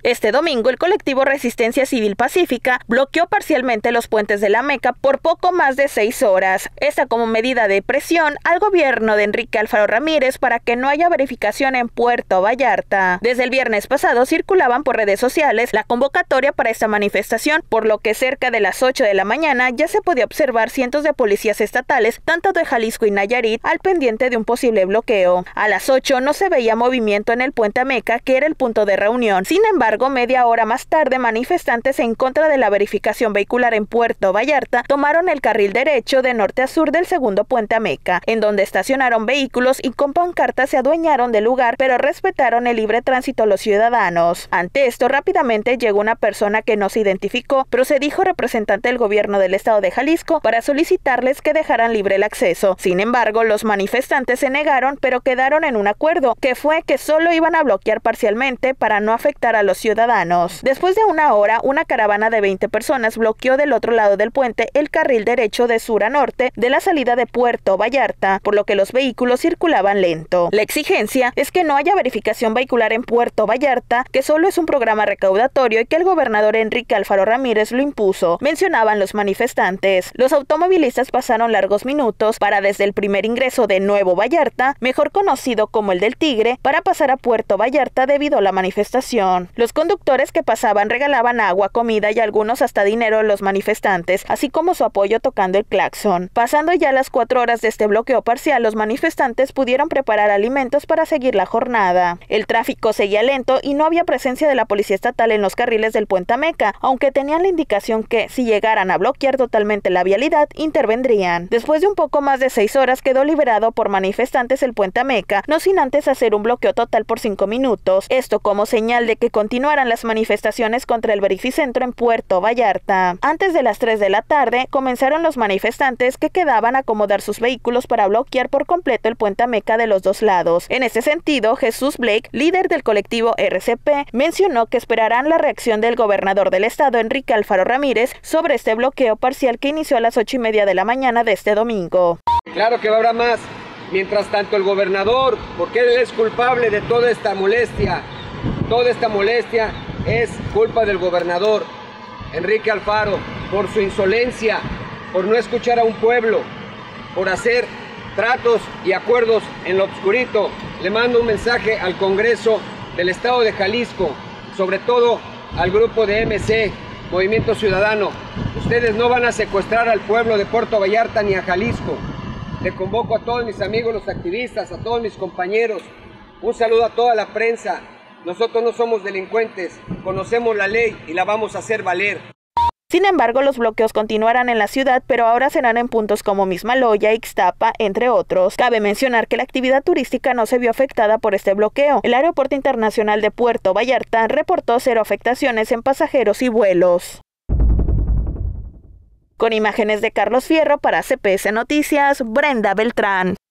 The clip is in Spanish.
Este domingo, el colectivo Resistencia Civil Pacífica bloqueó parcialmente los puentes de la Meca por poco más de 6 horas. Esta como medida de presión al gobierno de Enrique Alfaro Ramírez para que no haya verificación en Puerto Vallarta. Desde el viernes pasado circulaban por redes sociales la convocatoria para esta manifestación, por lo que cerca de las 8 de la mañana ya se podía observar cientos de policías estatales, tanto de Jalisco y Nayarit, al pendiente de un posible bloqueo. A las 8 no se veía movimiento en el puente Meca, que era el punto de reunión. Sin embargo, media hora más tarde, manifestantes en contra de la verificación vehicular en Puerto Vallarta tomaron el carril derecho de norte a sur del segundo puente a Meca, en donde estacionaron vehículos y con pancartas se adueñaron del lugar, pero respetaron el libre tránsito los ciudadanos. Ante esto, rápidamente llegó una persona que no se identificó, pero se dijo representante del gobierno del estado de Jalisco para solicitarles que dejaran libre el acceso. Sin embargo, los manifestantes se negaron, pero quedaron en un acuerdo, que fue que solo iban a bloquear parcialmente para no afectar a los ciudadanos. Después de una hora, una caravana de 20 personas bloqueó del otro lado del puente el carril derecho de sur a norte de la salida de Puerto Vallarta, por lo que los vehículos circulaban lento. La exigencia es que no haya verificación vehicular en Puerto Vallarta, que solo es un programa recaudatorio y que el gobernador Enrique Alfaro Ramírez lo impuso, mencionaban los manifestantes. Los automovilistas pasaron largos minutos para desde el primer ingreso de Nuevo Vallarta, mejor conocido como el del Tigre, para pasar a Puerto Vallarta debido a la manifestación. Los conductores que pasaban regalaban agua, comida y algunos hasta dinero a los manifestantes, así como su apoyo tocando el claxon. Pasando ya las 4 horas de este bloqueo parcial, los manifestantes pudieron preparar alimentos para seguir la jornada. El tráfico seguía lento y no había presencia de la policía estatal en los carriles del puente Meca, aunque tenían la indicación que, si llegaran a bloquear totalmente la vialidad, intervendrían. Después de un poco más de 6 horas quedó liberado por manifestantes el puente Meca, no sin antes hacer un bloqueo total por 5 minutos, esto como señal de que continuaran las manifestaciones contra el verificentro en Puerto Vallarta. Antes de las 3 de la tarde, comenzaron los manifestantes que quedaban a acomodar sus vehículos para bloquear por completo el puente Meca de los dos lados. En ese sentido, Jesús Blake, líder del colectivo RCP, mencionó que esperarán la reacción del gobernador del estado, Enrique Alfaro Ramírez, sobre este bloqueo parcial que inició a las 8:30 de la mañana de este domingo. Claro que habrá más. Mientras tanto, el gobernador, porque él es culpable de toda esta molestia es culpa del gobernador Enrique Alfaro, por su insolencia, por no escuchar a un pueblo, por hacer tratos y acuerdos en lo obscurito. Le mando un mensaje al Congreso del Estado de Jalisco, sobre todo al grupo de MC, Movimiento Ciudadano. Ustedes no van a secuestrar al pueblo de Puerto Vallarta ni a Jalisco. Le convoco a todos mis amigos, los activistas, a todos mis compañeros. Un saludo a toda la prensa. Nosotros no somos delincuentes, conocemos la ley y la vamos a hacer valer. Sin embargo, los bloqueos continuarán en la ciudad, pero ahora serán en puntos como Mismaloya, Ixtapa, entre otros. Cabe mencionar que la actividad turística no se vio afectada por este bloqueo. El Aeropuerto Internacional de Puerto Vallarta reportó 0 afectaciones en pasajeros y vuelos. Con imágenes de Carlos Fierro para CPS Noticias, Brenda Beltrán.